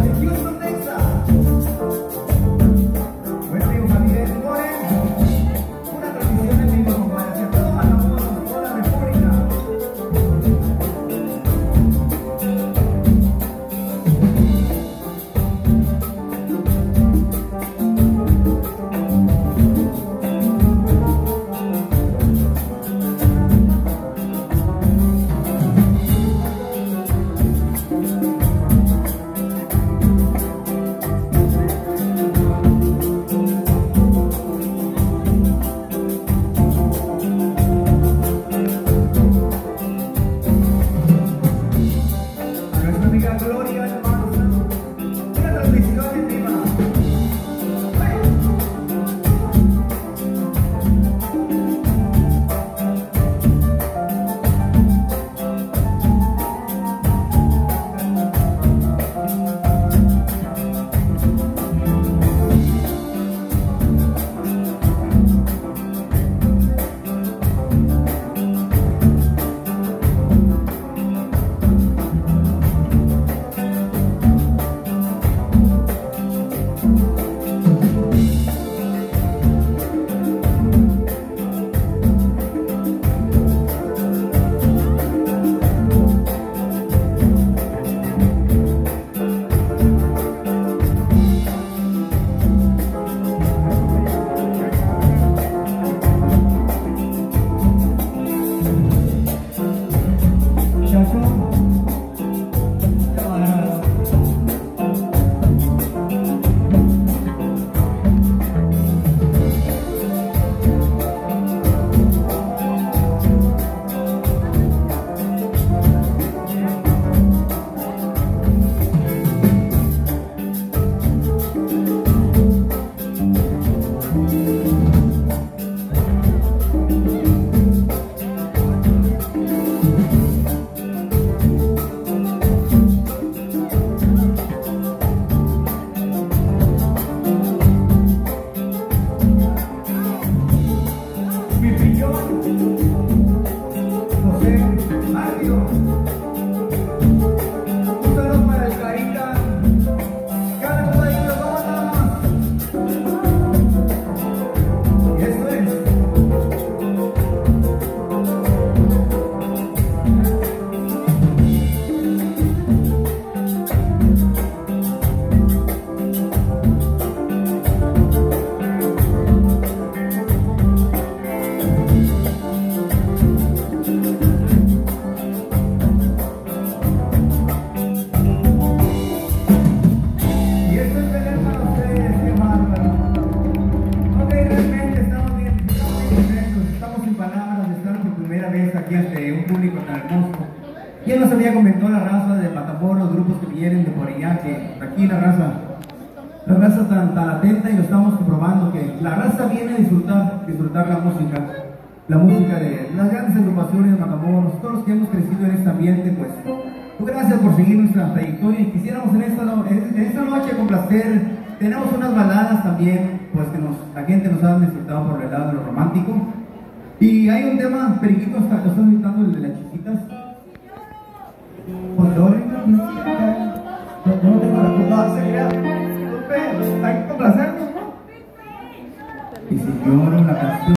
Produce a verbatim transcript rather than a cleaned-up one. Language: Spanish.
¿Quién nos había comentado la raza de Matamoros, los grupos que vienen de por allá, que aquí la raza, la raza tan, tan atenta, y lo estamos comprobando, que la raza viene a disfrutar, disfrutar la música, la música de las grandes agrupaciones de Matamoros, todos los que hemos crecido en este ambiente, pues, pues gracias por seguir nuestra trayectoria. Y quisiéramos en esta, en esta noche complacer, tenemos unas baladas también, pues que nos, la gente nos ha disfrutado por el lado de lo romántico. Y hay un tema, Periquito, está, está invitando el de las chiquitas. Pues yo, no tengo la culpa, se crea, hay que complacernos, ¿no? Y si lloro la canción.